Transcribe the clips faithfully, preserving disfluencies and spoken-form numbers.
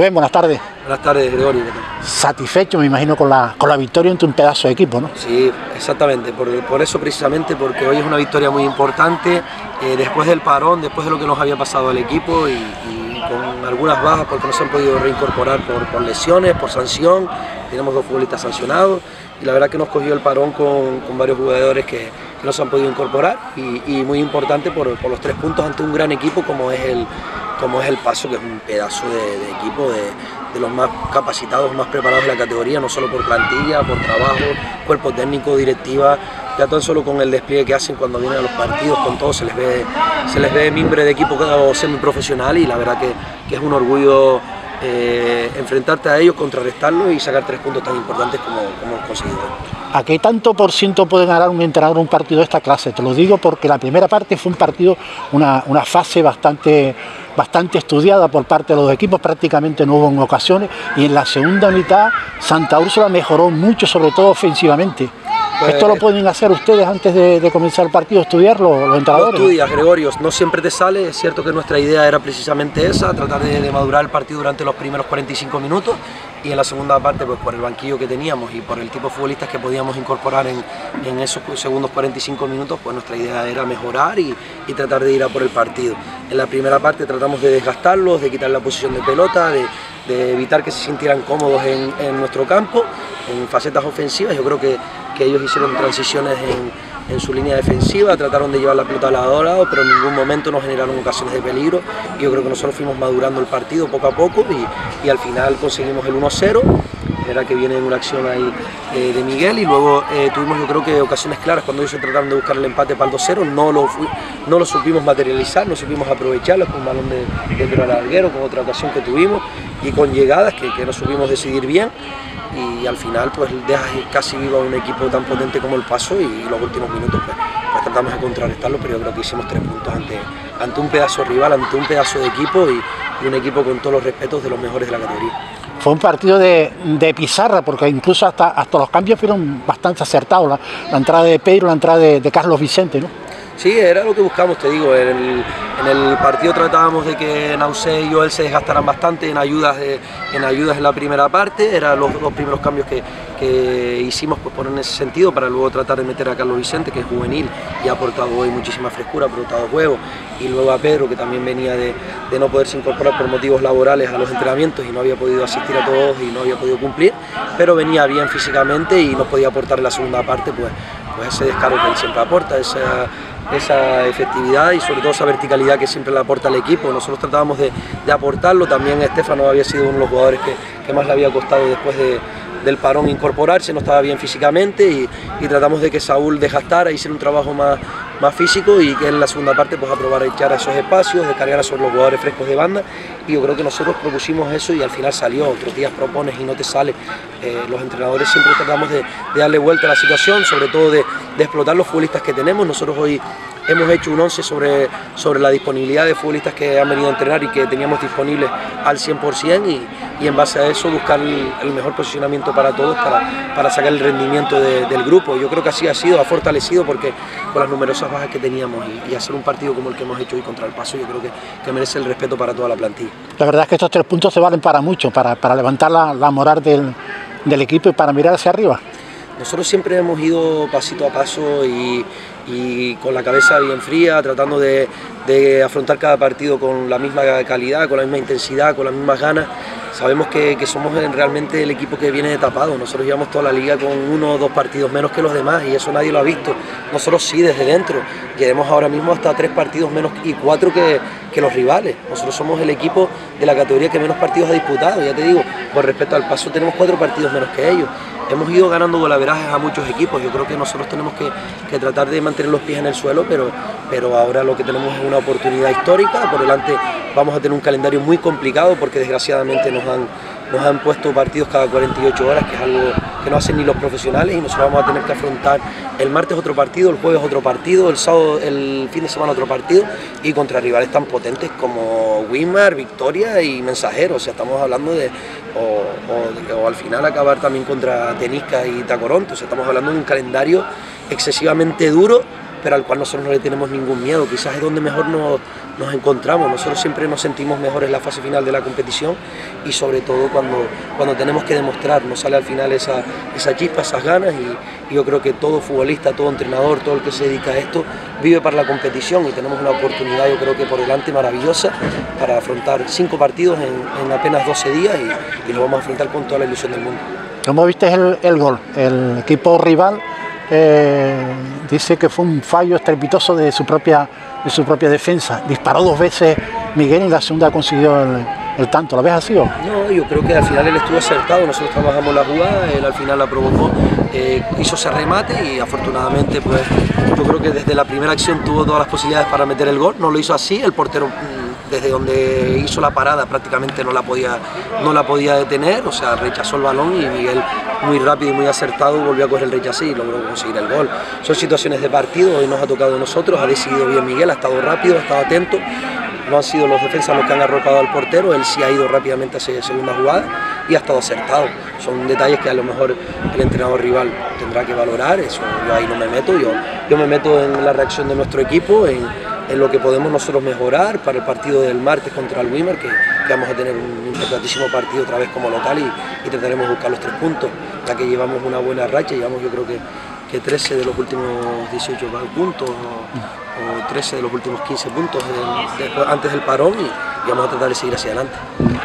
Rubén, buenas tardes. Buenas tardes, Gregorio. Satisfecho, me imagino, con la, con la victoria ante un pedazo de equipo, ¿no? Sí, exactamente, por, por eso precisamente, porque hoy es una victoria muy importante, eh, después del parón, después de lo que nos había pasado al equipo y, y con algunas bajas porque no se han podido reincorporar por, por lesiones, por sanción, tenemos dos futbolistas sancionados y la verdad que nos cogió el parón con, con varios jugadores que, que no se han podido incorporar y, y muy importante por, por los tres puntos ante un gran equipo como es el, como es el Paso, que es un pedazo de, de equipo, de, de los más capacitados, más preparados de la categoría, no solo por plantilla, por trabajo, cuerpo técnico, directiva, ya tan solo con el despliegue que hacen cuando vienen a los partidos, con todo se les ve, se les ve mimbre de equipo semiprofesional y la verdad que, que es un orgullo eh, enfrentarte a ellos, contrarrestarlos y sacar tres puntos tan importantes como, como hemos conseguido. ¿A qué tanto por ciento puede ganar un entrenador un partido de esta clase? Te lo digo porque la primera parte fue un partido, una, una fase bastante, bastante estudiada por parte de los equipos, prácticamente no hubo en ocasiones, y en la segunda mitad Santa Úrsula mejoró mucho, sobre todo ofensivamente. Pues, ¿esto lo pueden hacer ustedes antes de, de comenzar el partido, estudiarlo, los entrenadores? Lo estudias, Gregorio, no siempre te sale, es cierto que nuestra idea era precisamente esa, tratar de, de madurar el partido durante los primeros cuarenta y cinco minutos y en la segunda parte, pues por el banquillo que teníamos y por el tipo de futbolistas que podíamos incorporar en, en esos segundos cuarenta y cinco minutos, pues nuestra idea era mejorar y, y tratar de ir a por el partido. En la primera parte tratamos de desgastarlos, de quitar la posición de pelota, de, de evitar que se sintieran cómodos en, en nuestro campo, en facetas ofensivas. Yo creo que, que ellos hicieron transiciones en, en su línea defensiva, trataron de llevar la pelota a lado a lado, pero en ningún momento nos generaron ocasiones de peligro. Y yo creo que nosotros fuimos madurando el partido poco a poco y, y al final conseguimos el uno cero. Era que viene una acción ahí eh, de Miguel y luego eh, tuvimos yo creo que ocasiones claras cuando ellos se trataron de buscar el empate para el dos cero, no lo, no lo supimos materializar, no supimos aprovecharlo con un balón de, de Pedro Larguero, con otra ocasión que tuvimos y con llegadas que, que no supimos decidir bien y al final pues dejas casi vivo a un equipo tan potente como el Paso y los últimos minutos pues, pues tratamos de contrarrestarlo, pero yo creo que hicimos tres puntos ante, ante un pedazo rival, ante un pedazo de equipo y, y un equipo con todos los respetos de los mejores de la categoría. Fue un partido de, de pizarra, porque incluso hasta, hasta los cambios fueron bastante acertados, la, la entrada de Pedro, la entrada de, de Carlos Vicente, ¿no? Sí, era lo que buscamos, te digo, en el, en el partido tratábamos de que Nausé y Joel se desgastaran bastante en ayudas, de, en, ayudas en la primera parte, eran los dos primeros cambios que, que hicimos pues, por en ese sentido, para luego tratar de meter a Carlos Vicente, que es juvenil y ha aportado hoy muchísima frescura, ha aportado juego, y luego a Pedro, que también venía de, de no poderse incorporar por motivos laborales a los entrenamientos y no había podido asistir a todos y no había podido cumplir, pero venía bien físicamente y nos podía aportar en la segunda parte pues, pues ese descargo que él siempre aporta, esa, esa efectividad y sobre todo esa verticalidad que siempre le aporta al equipo. Nosotros tratábamos de, de aportarlo, también Estefano había sido uno de los jugadores que, que más le había costado después de, del parón incorporarse, no estaba bien físicamente y, y tratamos de que Saúl desgastara, hiciera un trabajo más, más físico y que en la segunda parte pues aprobar a echar a esos espacios, descargar a sobre los jugadores frescos de banda y yo creo que nosotros propusimos eso y al final salió. Otros días propones y no te sale. Eh, los entrenadores siempre tratamos de, de darle vuelta a la situación, sobre todo de, de explotar los futbolistas que tenemos. Nosotros hoy hemos hecho un once sobre, sobre la disponibilidad de futbolistas que han venido a entrenar y que teníamos disponibles al cien por cien y, y en base a eso buscar el, el mejor posicionamiento para todos para, para sacar el rendimiento de, del grupo. Yo creo que así ha sido, ha fortalecido porque con las numerosas bajas que teníamos y, y hacer un partido como el que hemos hecho hoy contra el Paso yo creo que, que merece el respeto para toda la plantilla. La verdad es que estos tres puntos se valen para mucho, para, para levantar la, la moral del, del equipo y para mirar hacia arriba. Nosotros siempre hemos ido pasito a paso y, y con la cabeza bien fría, tratando de, de afrontar cada partido con la misma calidad, con la misma intensidad, con las mismas ganas. Sabemos que, que somos realmente el equipo que viene tapado. Nosotros llevamos toda la liga con uno o dos partidos menos que los demás y eso nadie lo ha visto. Nosotros sí, desde dentro. Llevamos ahora mismo hasta tres partidos menos y cuatro que, que los rivales. Nosotros somos el equipo de la categoría que menos partidos ha disputado. Ya te digo, por respecto al Paso tenemos cuatro partidos menos que ellos. Hemos ido ganando golaverajes a muchos equipos, yo creo que nosotros tenemos que, que tratar de mantener los pies en el suelo, pero, pero ahora lo que tenemos es una oportunidad histórica, por delante vamos a tener un calendario muy complicado porque desgraciadamente nos han, nos han puesto partidos cada cuarenta y ocho horas, que es algo que no hacen ni los profesionales y nosotros vamos a tener que afrontar el martes otro partido, el jueves otro partido, el sábado, el fin de semana otro partido y contra rivales tan potentes como Wimar, Victoria y Mensajero, o sea, estamos hablando de o, o, o al final acabar también contra Tenisca y Tacoronte, o sea, estamos hablando de un calendario excesivamente duro, pero al cual nosotros no le tenemos ningún miedo. Quizás es donde mejor nos, nos encontramos. Nosotros siempre nos sentimos mejor en la fase final de la competición y sobre todo cuando, cuando tenemos que demostrar, nos sale al final esa, esa chispa, esas ganas y, y yo creo que todo futbolista, todo entrenador, todo el que se dedica a esto vive para la competición y tenemos una oportunidad, yo creo que por delante maravillosa para afrontar cinco partidos en, en apenas doce días y, y lo vamos a afrontar con toda la ilusión del mundo. ¿Cómo viste el, el gol? El equipo rival eh, dice que fue un fallo estrepitoso de su propia, de su propia defensa. Disparó dos veces Miguel y en la segunda consiguió el, el tanto. ¿Lo ves así o? No, yo creo que al final él estuvo acertado. Nosotros trabajamos la jugada, él al final la provocó, eh, hizo ese remate y afortunadamente pues yo creo que desde la primera acción tuvo todas las posibilidades para meter el gol. No lo hizo así, el portero desde donde hizo la parada prácticamente no la podía, no la podía detener, o sea, rechazó el balón y Miguel muy rápido y muy acertado volvió a coger el rechace y logró conseguir el gol. Son situaciones de partido, hoy nos ha tocado a nosotros, ha decidido bien Miguel, ha estado rápido, ha estado atento, no han sido los defensas los que han arropado al portero, él sí ha ido rápidamente a esa segunda jugada y ha estado acertado. Son detalles que a lo mejor el entrenador rival tendrá que valorar, eso yo ahí no me meto, yo, yo me meto en la reacción de nuestro equipo, en en lo que podemos nosotros mejorar para el partido del martes contra el Weimar, que, que vamos a tener un importantísimo partido otra vez como local y, y trataremos de buscar los tres puntos, ya que llevamos una buena racha, llevamos yo creo que, que trece de los últimos dieciocho puntos o, o trece de los últimos quince puntos de, de, antes del parón y, y vamos a tratar de seguir hacia adelante.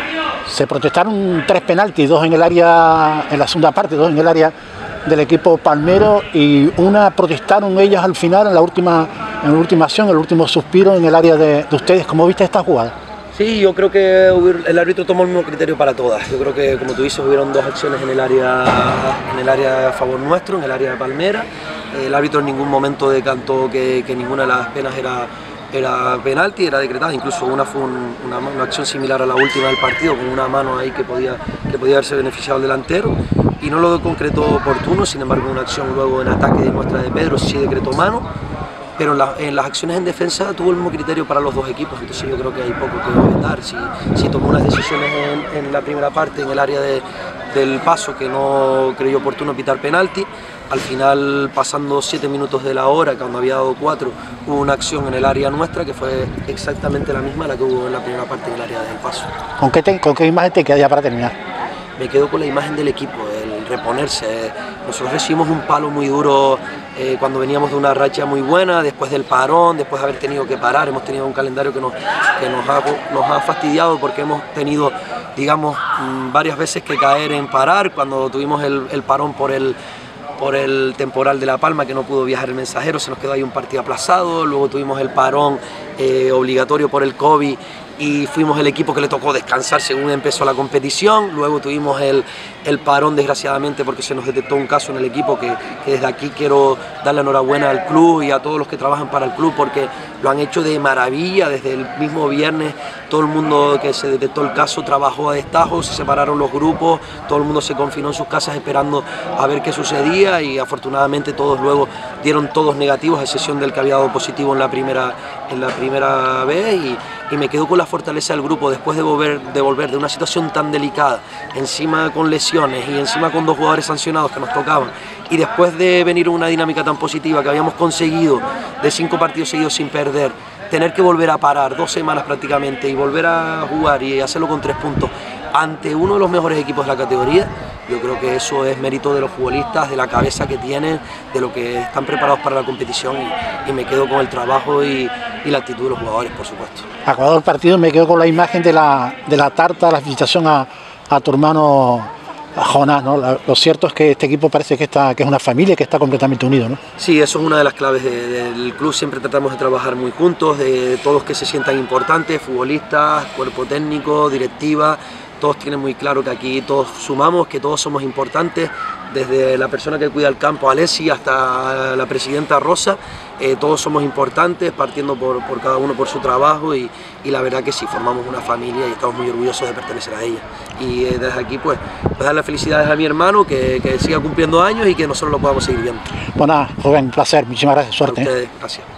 Se protestaron tres penaltis, dos en el área, en la segunda parte, dos en el área del equipo palmero y una protestaron ellas al final en la última, en la última acción, el último suspiro en el área de, de ustedes. ¿Cómo viste esta jugada? Sí, yo creo que el árbitro tomó el mismo criterio para todas. Yo creo que, como tú dices, hubieron dos acciones en el área, en el área a favor nuestro, en el área de Palmera. El árbitro en ningún momento decantó que, que ninguna de las penas era, era penalti, era decretada. Incluso una fue un, una, una acción similar a la última del partido, con una mano ahí que podía, que podía haberse beneficiado al delantero. Y no lo concretó oportuno, sin embargo una acción luego en ataque de nuestra de Pedro sí decretó mano, pero en, la, en las acciones en defensa tuvo el mismo criterio para los dos equipos, entonces yo creo que hay poco que objetar. Si, si tomó unas decisiones en, en la primera parte, en el área de, del paso, que no creyó oportuno pitar penalti, al final pasando siete minutos de la hora, cuando había dado cuatro, hubo una acción en el área nuestra que fue exactamente la misma a la que hubo en la primera parte en el área del paso. ¿Con qué, te, con qué imagen te queda ya para terminar? Me quedo con la imagen del equipo, el reponerse. Nosotros recibimos un palo muy duro eh, cuando veníamos de una racha muy buena, después del parón, después de haber tenido que parar. Hemos tenido un calendario que nos, que nos, ha, nos ha fastidiado porque hemos tenido, digamos, varias veces que caer en parar. Cuando tuvimos el, el parón por el, por el temporal de La Palma, que no pudo viajar el Mensajero, se nos quedó ahí un partido aplazado. Luego tuvimos el parón eh, obligatorio por el COVID y fuimos el equipo que le tocó descansar según empezó la competición. Luego tuvimos el, el parón, desgraciadamente, porque se nos detectó un caso en el equipo que, que desde aquí quiero dar la enhorabuena al club y a todos los que trabajan para el club, porque lo han hecho de maravilla. Desde el mismo viernes todo el mundo que se detectó el caso trabajó a destajo, se separaron los grupos, todo el mundo se confinó en sus casas esperando a ver qué sucedía y afortunadamente todos luego dieron todos negativos, a excepción del que había dado positivo en la primera, en la primera vez. Y, y me quedo con la fortaleza del grupo después de volver, de volver de una situación tan delicada, encima con lesiones y encima con dos jugadores sancionados que nos tocaban, y después de venir una dinámica tan positiva que habíamos conseguido de cinco partidos seguidos sin perder, tener que volver a parar dos semanas prácticamente y volver a jugar y hacerlo con tres puntos ante uno de los mejores equipos de la categoría, yo creo que eso es mérito de los futbolistas, de la cabeza que tienen, de lo que están preparados para la competición, y, y me quedo con el trabajo y, y la actitud de los jugadores, por supuesto. Acabado el partido me quedo con la imagen de la, de la tarta, la felicitación a, a tu hermano Jonás, ¿no? Lo cierto es que este equipo parece que, está, que es una familia que está completamente unido, ¿no? Sí, eso es una de las claves de, del club, siempre tratamos de trabajar muy juntos, de todos que se sientan importantes, futbolistas, cuerpo técnico, directiva. Todos tienen muy claro que aquí todos sumamos, que todos somos importantes, desde la persona que cuida el campo, Alessi, hasta la presidenta Rosa, eh, todos somos importantes, partiendo por, por cada uno por su trabajo, y, y la verdad que sí, formamos una familia y estamos muy orgullosos de pertenecer a ella. Y eh, desde aquí pues, pues dar las felicidades a mi hermano, que, que siga cumpliendo años y que nosotros lo podamos seguir viendo. Bueno, joven, un placer, muchísimas gracias, suerte. A ustedes, gracias.